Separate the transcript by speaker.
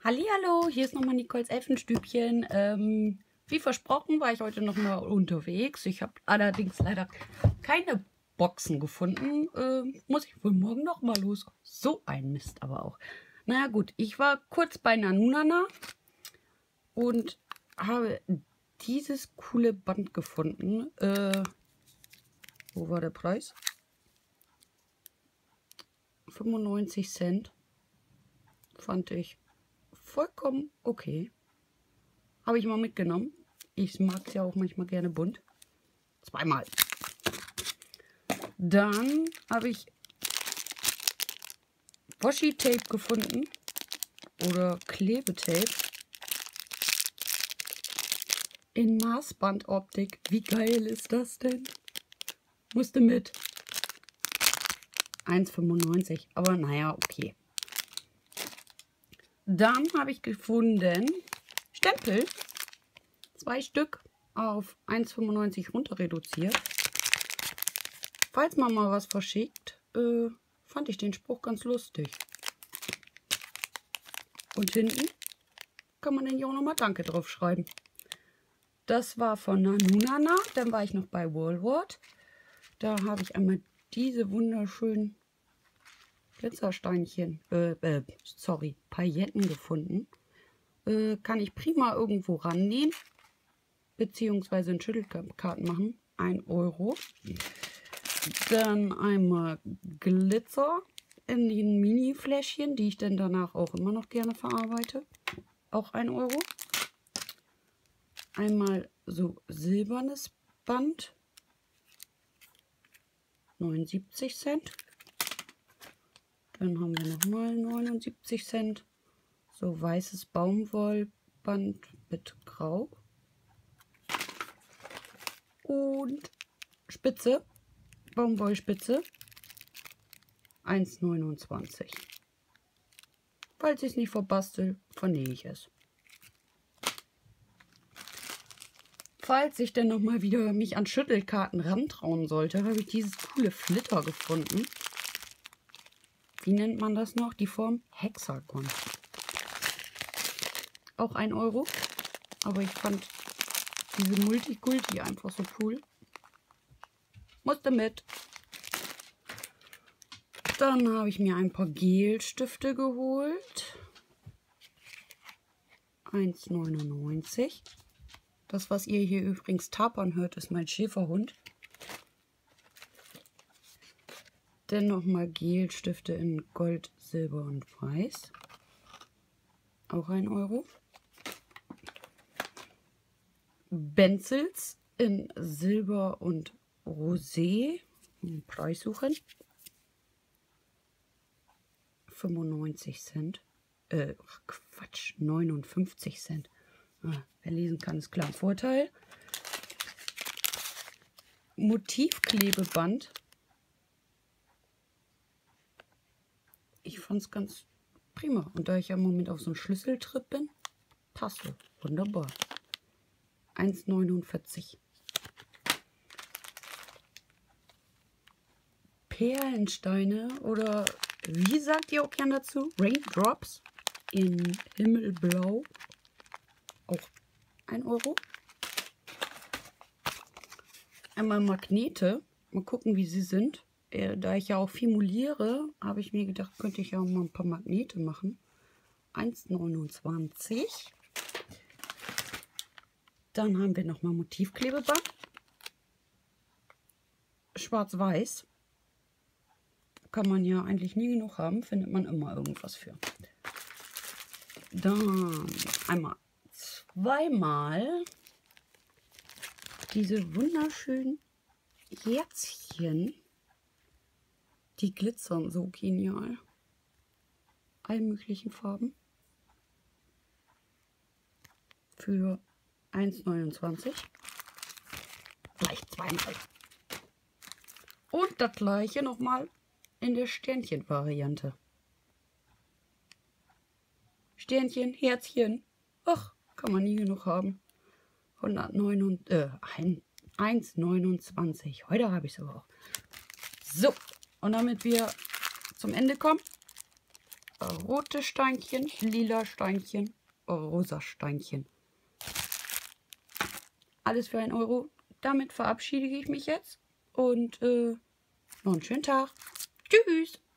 Speaker 1: Hallihallo, hier ist nochmal Nicoles Elfenstübchen. Wie versprochen war ich heute nochmal unterwegs. Ich habe allerdings leider keine Boxen gefunden. Muss ich wohl morgen nochmal los. So ein Mist aber auch. Naja gut, ich war kurz bei Nanunana und habe dieses coole Band gefunden. Wo war der Preis? 95 Cent. Fand ich vollkommen okay. Habe ich mal mitgenommen. Ich mag es ja auch manchmal gerne bunt. Zweimal. Dann habe ich Washi-Tape gefunden. Oder Klebetape. In Maßbandoptik. Wie geil ist das denn? Musste mit. 1,95. Aber naja, okay. Dann habe ich gefunden Stempel. 2 Stück auf 1,95 runter reduziert. Falls man mal was verschickt, fand ich den Spruch ganz lustig. Und hinten kann man dann ja auch nochmal Danke drauf schreiben. Das war von Nanunana. Dann war ich noch bei Woolworth. Da habe ich einmal diese wunderschönen Glitzersteinchen, Pailletten gefunden. Kann ich prima irgendwo rannähen, beziehungsweise in Schüttelkarten machen. 1 Euro. Dann einmal Glitzer in den Mini-Fläschchen, die ich dann danach auch immer noch gerne verarbeite. Auch 1 Euro. Einmal so silbernes Band. 79 Cent. Dann haben wir nochmal 79 Cent. So weißes Baumwollband mit Grau. Und Spitze, Baumwollspitze, 1,29. Falls ich es nicht verbastel, vernähe ich es. Falls ich dann nochmal wieder mich an Schüttelkarten rantrauen sollte, habe ich dieses coole Flitter gefunden. Wie nennt man das noch? Die Form Hexagon. Auch 1 Euro. Aber ich fand diese Multikulti einfach so cool. Musste mit. Dann habe ich mir ein paar Gelstifte geholt. 1,99. Das, was ihr hier übrigens tapern hört, ist mein Schäferhund. Dann nochmal Gelstifte in Gold, Silber und Weiß. Auch 1 Euro. Benzels in Silber und Rosé. Preis suchen. 95 Cent. Quatsch, 59 Cent. Wer lesen kann, ist klar ein Vorteil. Motivklebeband. Ich fand es ganz prima. Und da ich ja im Moment auf so einem Schlüsseltrip bin, passt wunderbar. 1,49. Perlensteine oder wie sagt ihr auch gern dazu? Raindrops in Himmelblau. Auch 1 Euro. Einmal Magnete. Mal gucken, wie sie sind. Da ich ja auch viel moliere, habe ich mir gedacht, könnte ich ja auch mal ein paar Magnete machen. 1,29. Dann haben wir nochmal Motivklebeband. Schwarz-Weiß. Kann man ja eigentlich nie genug haben, findet man immer irgendwas für. Dann einmal zweimal diese wunderschönen Herzchen. Die glitzern so genial. All möglichen Farben. Für 1,29. Gleich 2,5. Und das gleiche nochmal in der Sternchen-Variante. Sternchen, Herzchen. Ach, kann man nie genug haben. 1,29. Heute habe ich es aber auch. So, und damit wir zum Ende kommen, rote Steinchen, lila Steinchen, rosa Steinchen. Alles für 1 Euro. Damit verabschiede ich mich jetzt und noch einen schönen Tag. Tschüss.